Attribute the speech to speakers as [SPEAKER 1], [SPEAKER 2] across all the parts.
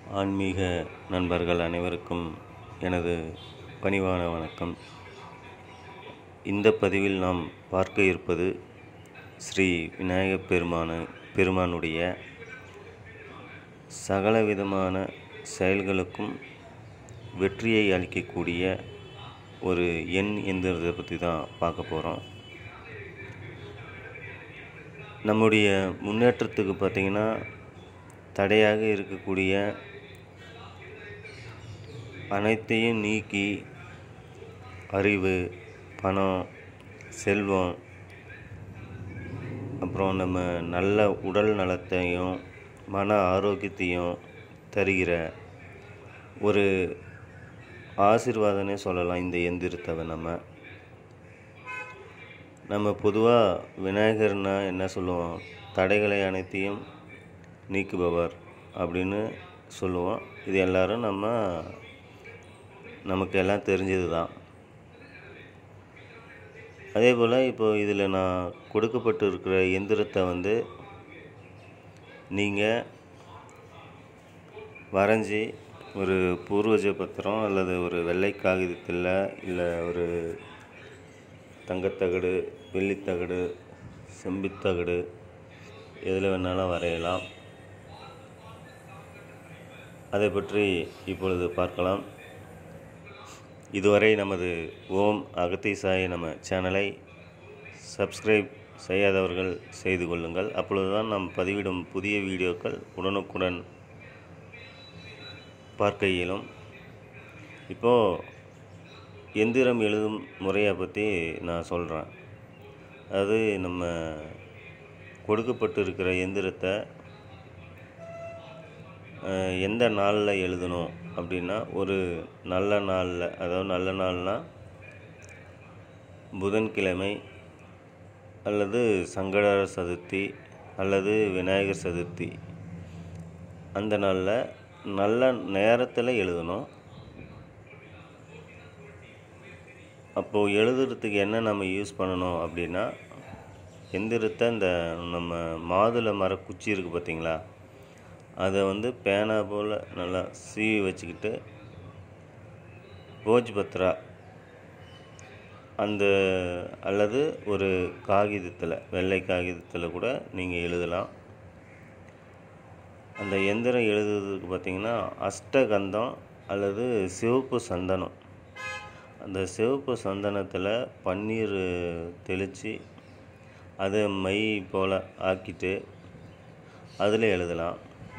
[SPEAKER 1] ஆன்மீக நண்பர்கள் அனைவருக்கும் எனது பணிவான வணக்கம். இந்த பதிவில் நாம் பார்க்க இருப்பது ஸ்ரீ விநாயகப் பெருமானுடைய சகலவிதமான செயல்களுக்கும் வெற்றியை அளிக்கக்கூடிய ஒரு எண் எந்திரத்தை பற்றி தான் பார்க்க போகிறோம். நம்முடைய முன்னேற்றத்துக்கு பார்த்திங்கன்னா தடையாக இருக்கக்கூடிய அனைத்தையும் நீக்கி அறிவு, பணம், செல்வம், அப்புறம் நம்ம நல்ல உடல் நலத்தையும் மன ஆரோக்கியத்தையும் தருகிற ஒரு ஆசீர்வாதனே சொல்லலாம். இந்த எந்திரத்தை நம்ம பொதுவாக விநாயகர்னா என்ன சொல்லுவோம்? தடைகளை அனைத்தையும் நீக்குபவர் அப்படின்னு சொல்லுவோம். இது எல்லாரும் நமக்கு எல்லாம் தெரிஞ்சது தான். அதே போல் இப்போ இதில் நான் கொடுக்கப்பட்டு இருக்கிற எந்திரத்தை நீங்கள் வரைஞ்சி ஒரு பூர்வஜ பத்திரம் அல்லது ஒரு வெள்ளை காகிதத்தில், இல்லை ஒரு தங்கத்தகடு, வெள்ளித்தகடு, செம்பித்தகடு எதில் வேணாலும் வரையலாம். அதை பற்றி இப்பொழுது பார்க்கலாம். இதுவரை நமது ஓம் அகத்தீசாய நம சேனலை சப்ஸ்கிரைப் செய்யாதவர்கள் செய்து கொள்ளுங்கள். அப்பொழுதுதான் நாம் பதிவிடும் புதிய வீடியோக்கள் உடனுக்குடன் பார்க்க இயலும். இப்போது எந்திரம் எழுதும் முறையை பற்றி நான் சொல்கிறேன். அது நம்ம கொடுக்கப்பட்டு இருக்கிற எந்திரத்தை எந்த நாளில் எழுதணும் அப்படின்னா, ஒரு நல்ல நாளில், அதாவது நல்ல நாள்னால் புதன்கிழமை அல்லது சங்கடஹர சதுர்த்தி அல்லது விநாயகர் சதுர்த்தி, அந்த நாளில் நல்ல நேரத்தில் எழுதணும். அப்போது எழுதுறதுக்கு என்ன நம்ம யூஸ் பண்ணணும் அப்படின்னா, எந்திரத்தை இந்த நம்ம மாதுளை மரக்குச்சி இருக்குது பார்த்திங்களா, அதை பேனா போல் நல்லா சீவி வச்சுக்கிட்டு போஜ்பத்ரா அல்லது ஒரு காகிதத்தில், வெள்ளை காகிதத்தில் கூட நீங்கள் எழுதலாம். அந்த எந்திரம் எழுதுறதுக்கு பார்த்திங்கன்னா அஷ்டகந்தம் அல்லது சிவப்பு சந்தனம், அந்த சிவப்பு சந்தனத்தில் பன்னீர் தெளித்து அதை மை போல் ஆக்கிட்டு அதில் எழுதலாம்.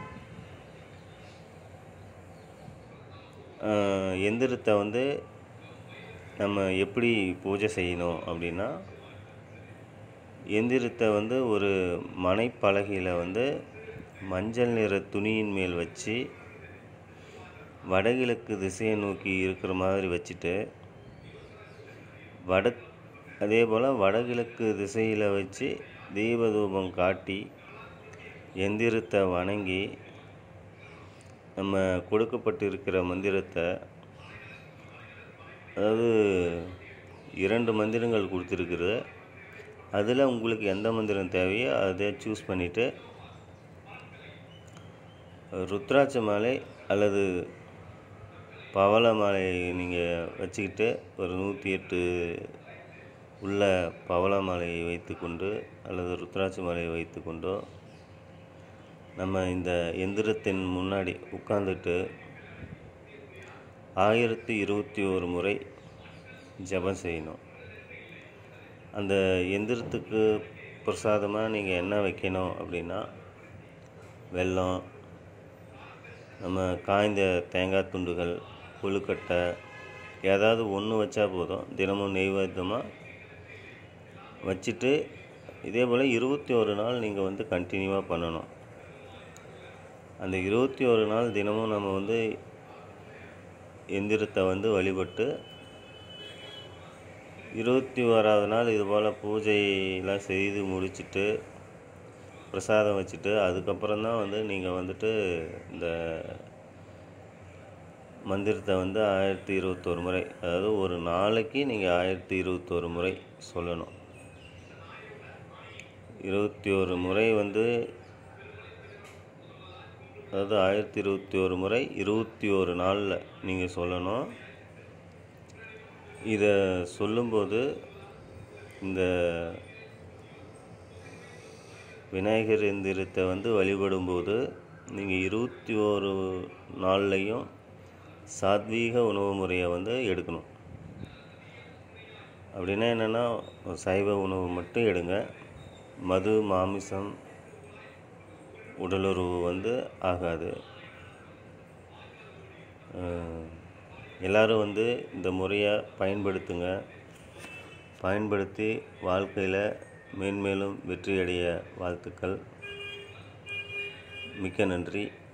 [SPEAKER 1] எந்திரத்தை நம்ம எப்படி பூஜை செய்யணும் அப்படின்னா, எந்திரத்தை ஒரு மனைப்பலகையில் மஞ்சள் நிற துணியின் மேல் வச்சு வடகிழக்கு திசையை நோக்கி இருக்கிற மாதிரி வச்சுட்டு, அதே போல் வடகிழக்கு திசையில் வச்சு தீபதூபம் காட்டி எந்திரத்தை வணங்கி நம்ம கொடுக்கப்பட்டு இருக்கிற மந்திரத்தை, அதாவது 2 மந்திரங்கள் கொடுத்துருக்குறது, அதில் உங்களுக்கு எந்த மந்திரம் தேவையோ அதை சூஸ் பண்ணிவிட்டு ருத்ராட்ச மாலை அல்லது பவள மாலை நீங்கள் வச்சுக்கிட்டு, ஒரு 108 உள்ள பவள மாலையை வைத்துக்கொண்டு அல்லது ருத்ராட்ச மாலையை வைத்துக்கொண்டோ நம்ம இந்த எந்திரத்தின் முன்னாடி உட்கார்ந்துட்டு 1021 முறை ஜபம் செய்யணும். அந்த எந்திரத்துக்கு பிரசாதமாக நீங்கள் என்ன வைக்கணும் அப்படின்னா, வெல்லம், நம்ம காய்ந்த தேங்காய் துண்டுகள், கொழுக்கட்டை, ஏதாவது ஒன்று வச்சா போதும். தினமும் நெய்வேத்தியமாக வச்சுட்டு இதே போல் 21 நாள் நீங்கள் கண்டினியூவாக பண்ணணும். அந்த 21 நாள் தினமும் நம்ம எந்திரத்தை வழிபட்டு 21ஆவது நாள் இதுபோல் பூஜையெல்லாம் செய்து முடிச்சுட்டு பிரசாதம் வச்சுட்டு அதுக்கப்புறம் தான் நீங்கள் இந்த மந்திரத்தை 1021 முறை, அதாவது ஒரு நாளைக்கு நீங்கள் 1021 முறை சொல்லணும். 21 முறை அதாவது 1021 முறை 21 நாளில் நீங்கள் சொல்லணும். இதை சொல்லும்போது இந்த விநாயகர் எந்திரத்தை வழிபடும்போது நீங்கள் 21 நாள்லையும் சாத்வீக உணவு முறையை எடுக்கணும். அப்படின்னா என்னென்னா, சைவ உணவு மட்டும் எடுங்க. மது மாமிசம் உடலுறவு ஆகாது. எல்லோரும் இந்த முறையை பயன்படுத்துங்க. பயன்படுத்தி வாழ்க்கையில் மேன்மேலும் வெற்றியடைய வாழ்த்துக்கள். மிக்க நன்றி.